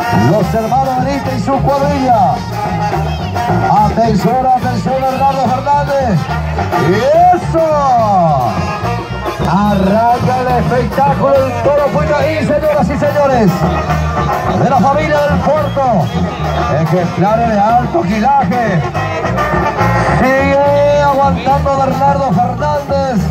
los hermanos Benítez y su cuadrilla. Atención, atención, Bernardo Fernández. ¡Eso! Arranca el espectáculo del toro Puitají, señoras y señores, de la familia del Puerto. Ejemplares de alto quilaje. Sigue aguantando Bernardo Fernández.